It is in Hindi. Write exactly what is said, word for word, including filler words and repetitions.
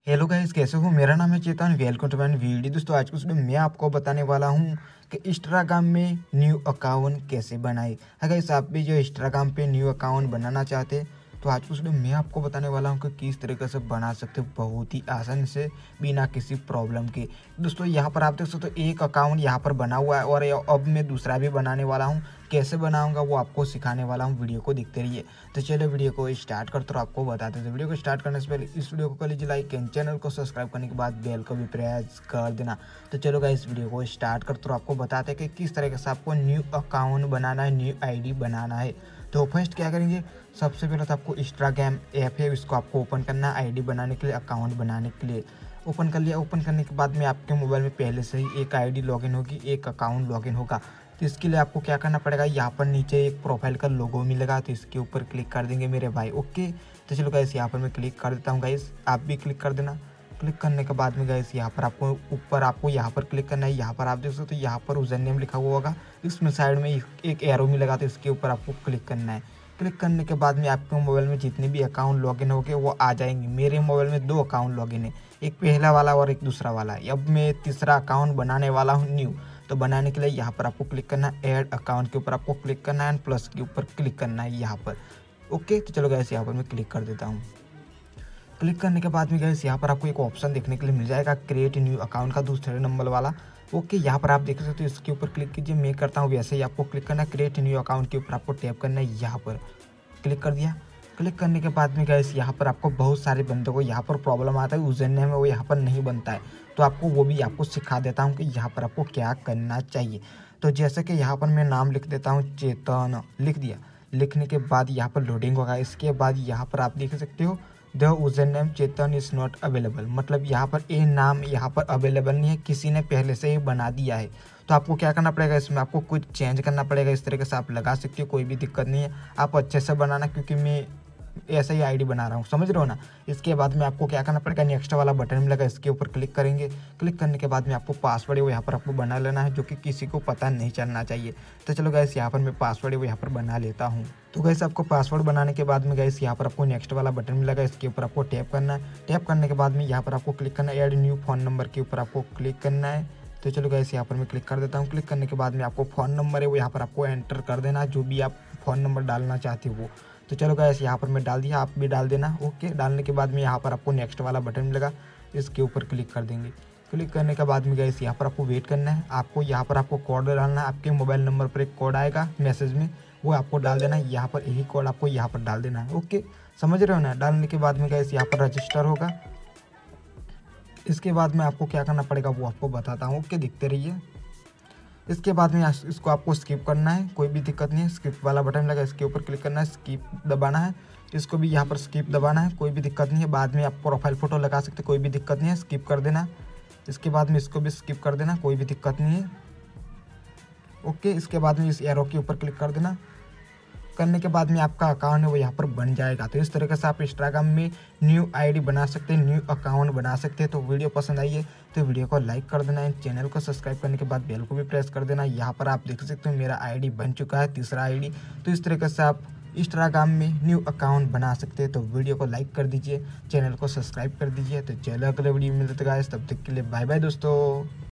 हेलो गाइस, कैसे हो? मेरा नाम है Chetan. Welcome to my video. दोस्तों, आज की वीडियो में मैं आपको बताने वाला हूं कि इंस्टाग्राम में न्यू अकाउंट कैसे बनाए। है गाइस, आप भी जो इंस्टाग्राम पे न्यू अकाउंट बनाना चाहते हैं तो आज की वीडियो में मैं आपको बताने वाला हूं कि किस तरीके से बना सकते हो बहुत ही आसानी से, बिना किसी प्रॉब्लम के। दोस्तों, यहाँ पर आप देख सकते हो एक अकाउंट यहाँ पर बना हुआ है और अब मैं दूसरा भी बनाने वाला हूँ। कैसे बनाऊंगा वो आपको सिखाने वाला हूँ, वीडियो को देखते रहिए। तो चलो वीडियो को स्टार्ट करते, तो आपको बताते हैं। तो वीडियो को स्टार्ट करने से पहले इस वीडियो को कर लीजिए लाइक एंड चैनल को सब्सक्राइब करने के बाद बेल को भी प्रेस कर देना। तो चलो गाइस, इस वीडियो को स्टार्ट करते, तो आपको बताते हैं कि किस तरीके से आपको न्यू अकाउंट बनाना है, न्यू आईडी बनाना है। तो फर्स्ट क्या करेंगे, सबसे पहले तो आपको इंस्टाग्राम ऐप है, इसको आपको ओपन करना है आईडी बनाने के लिए, अकाउंट बनाने के लिए। ओपन कर लिया। ओपन करने के बाद में आपके मोबाइल में पहले से ही एक आईडी लॉगिन होगी, एक अकाउंट लॉगिन होगा। तो इसके लिए आपको क्या करना पड़ेगा, यहाँ पर नीचे एक प्रोफाइल का लोगो मिलेगा, तो इसके ऊपर क्लिक कर देंगे मेरे भाई। ओके, तो चलो गाइस, यहाँ पर मैं क्लिक कर देता हूँ। गाइस, आप भी क्लिक कर देना। क्लिक करने के बाद में गाइस, यहाँ पर आपको ऊपर आपको यहाँ पर क्लिक करना है। यहाँ पर आप देख सकते हो, यहाँ पर यूजर नेम लिखा हुआ होगा, इसमें साइड में एक एरो मिलेगा, तो इसके ऊपर आपको क्लिक करना है। क्लिक करने के बाद में आपके मोबाइल में जितने भी अकाउंट लॉगिन हो गए वो आ जाएंगे। मेरे मोबाइल में दो अकाउंट लॉगिन है, एक पहला वाला और एक दूसरा वाला। अब मैं तीसरा अकाउंट बनाने वाला हूँ न्यू। तो बनाने के लिए यहाँ पर आपको क्लिक करना है, ऐड अकाउंट के ऊपर आपको क्लिक करना है, प्लस के ऊपर क्लिक करना है यहाँ पर। ओके, तो चलो गैस, यहाँ पर मैं क्लिक कर देता हूँ। क्लिक करने के बाद में गैस, यहाँ पर आपको एक ऑप्शन देखने के लिए मिल जाएगा, क्रिएट न्यू अकाउंट का दूसरे नंबर वाला। ओके, यहाँ पर आप देख सकते हो, इसके ऊपर क्लिक कीजिए। मैं करता हूँ वैसे ही, आपको क्लिक करना है, क्रिएट न्यू अकाउंट के ऊपर आपको टैप करना है। यहाँ पर क्लिक कर दिया। क्लिक करने के बाद में गैस, यहाँ पर आपको बहुत सारे बंदों को यहाँ पर प्रॉब्लम आता है, यूजर नेम है वो यहाँ पर नहीं बनता है। तो आपको वो भी आपको सिखा देता हूँ कि यहाँ पर आपको क्या करना चाहिए। तो जैसे कि यहाँ पर मैं नाम लिख देता हूँ, चेतन लिख दिया। लिखने के बाद यहाँ पर लोडिंग होगा। इसके बाद यहाँ पर आप देख सकते हो, the user name Chetan is not available, मतलब यहाँ पर ये नाम यहाँ पर अवेलेबल नहीं है, किसी ने पहले से ही बना दिया है। तो आपको क्या करना पड़ेगा, इसमें आपको कुछ चेंज करना पड़ेगा। इस तरीके से आप लगा सकते हो, कोई भी दिक्कत नहीं है। आप अच्छे से बनाना, क्योंकि मैं ऐसा ही आईडी बना रहा हूँ, समझ रहे हो ना। इसके बाद में आपको क्या करना पड़ेगा, नेक्स्ट वाला बटन मिलेगा, इसके ऊपर क्लिक करेंगे। क्लिक करने के बाद में आपको पासवर्ड है वो यहाँ पर आपको बना लेना है, जो कि किसी को पता नहीं चलना चाहिए। तो चलो गैस, यहाँ पर मैं पासवर्ड है वो यहाँ पर बना लेता हूँ। तो गैस, आपको पासवर्ड बनाने के बाद में गैस, यहाँ पर आपको नेक्स्ट वाला बटन मिलेगा, इसके ऊपर आपको टैप करना है। टैप करने के बाद में यहाँ पर आपको क्लिक करना है, ऐड न्यू फ़ोन नंबर के ऊपर आपको क्लिक करना है। तो चलो गैस, यहाँ पर मैं क्लिक कर देता हूँ। क्लिक करने के बाद में आपको फ़ोन नंबर है वो यहाँ पर आपको एंटर कर देना है, जो भी आप फ़ोन नंबर डालना चाहते हो वो। तो चलो गैस, यहाँ पर मैं डाल दिया, आप भी डाल देना। ओके, डालने के बाद में यहाँ पर आपको नेक्स्ट वाला बटन मिलेगा, इसके ऊपर क्लिक कर देंगे। क्लिक करने के बाद में गैस, यहाँ पर आपको वेट करना है। आपको यहाँ पर आपको कोड डालना है, आपके मोबाइल नंबर पर एक कोड आएगा मैसेज में, वो आपको डाल देना है। यहाँ पर यही कोड आपको यहाँ पर डाल देना है। ओके, समझ रहे हो ना। डालने के बाद में गैस, यहाँ पर रजिस्टर होगा। इसके बाद में आपको क्या करना पड़ेगा वो आपको बताता हूँ। ओके, दिखते रहिए। इसके बाद में इसको आपको स्किप करना है, कोई भी दिक्कत नहीं है। स्किप वाला बटन लगा, इसके ऊपर क्लिक करना है, स्किप दबाना है। इसको भी यहाँ पर स्किप दबाना है, कोई भी दिक्कत नहीं है। बाद में आप प्रोफाइल फ़ोटो लगा सकते, कोई भी दिक्कत नहीं है, स्किप कर देना। इसके बाद में इसको भी स्किप कर देना, कोई भी दिक्कत नहीं है। ओके, इसके बाद में इस एरो के ऊपर क्लिक कर देना। करने के बाद में आपका अकाउंट है वो यहाँ पर बन जाएगा। तो इस तरीके से आप इंस्टाग्राम में न्यू आईडी बना सकते हैं, न्यू अकाउंट बना सकते हैं। तो वीडियो पसंद आई है तो वीडियो को लाइक कर देना, चैनल को सब्सक्राइब करने के बाद बेल को भी प्रेस कर देना। यहाँ पर आप देख सकते हो मेरा आईडी बन चुका है, तीसरा आईडी। तो इस तरीके से आप इंस्टाग्राम में न्यू अकाउंट बना सकते हैं। तो वीडियो को लाइक कर दीजिए, चैनल को सब्सक्राइब कर दीजिए। तो चलो अगले वीडियो में मिलते हैं, तब तक के लिए बाय बाय दोस्तों।